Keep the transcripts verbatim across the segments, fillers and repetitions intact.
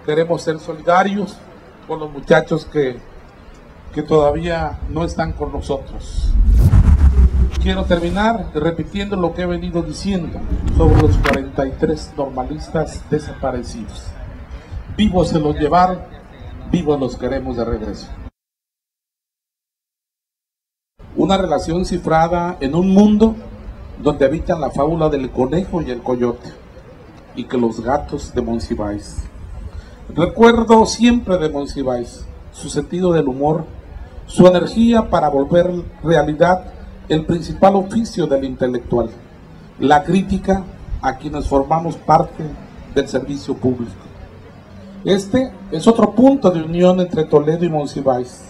queremos ser solidarios con los muchachos que, que todavía no están con nosotros. Quiero terminar repitiendo lo que he venido diciendo sobre los cuarenta y tres normalistas desaparecidos. Vivos se los llevaron, vivos los queremos de regreso. Una relación cifrada en un mundo donde habitan la fábula del conejo y el coyote, y que los gatos de Monsiváis. Recuerdo siempre de Monsiváis su sentido del humor, su energía para volver realidad el principal oficio del intelectual, la crítica a quienes formamos parte del servicio público. Este es otro punto de unión entre Toledo y Monsiváis.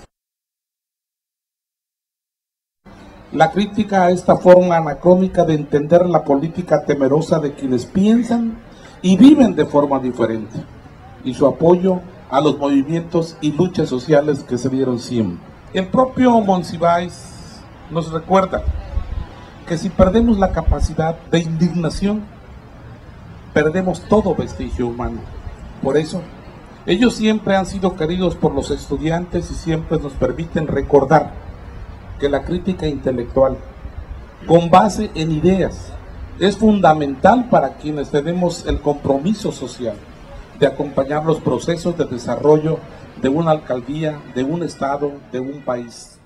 La crítica a esta forma anacrónica de entender la política temerosa de quienes piensan y viven de forma diferente, y su apoyo a los movimientos y luchas sociales que se dieron siempre. El propio Monsiváis nos recuerda que si perdemos la capacidad de indignación, perdemos todo vestigio humano. Por eso, ellos siempre han sido queridos por los estudiantes y siempre nos permiten recordar que la crítica intelectual, con base en ideas, es fundamental para quienes tenemos el compromiso social de acompañar los procesos de desarrollo de una alcaldía, de un estado, de un país.